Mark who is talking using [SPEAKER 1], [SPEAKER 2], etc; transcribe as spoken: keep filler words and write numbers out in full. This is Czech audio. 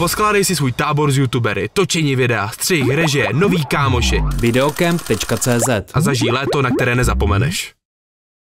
[SPEAKER 1] Poskládej si svůj tábor z youtubery, točení videa, střih, režie, noví kámoši.
[SPEAKER 2] videocamp tečka cé zet
[SPEAKER 1] A zažij léto, na které nezapomeneš.